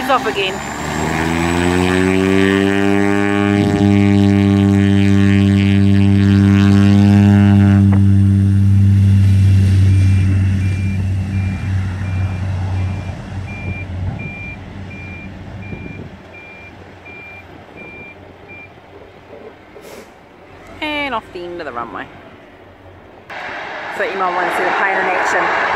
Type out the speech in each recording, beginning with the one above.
he's off again. And off the end of the runway. So you might want to see the plane in action.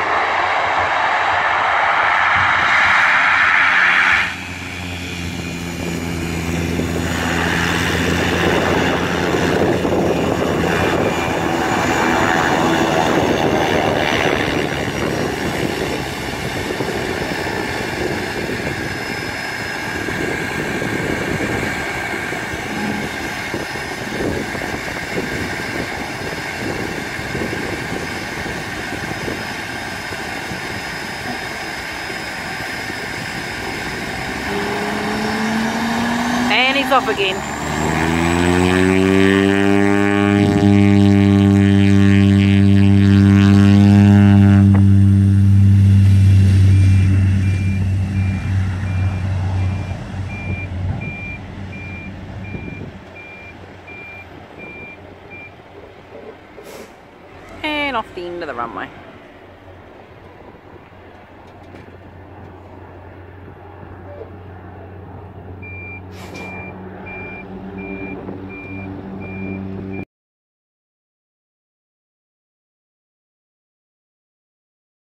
And he's off again. And off the end of the runway.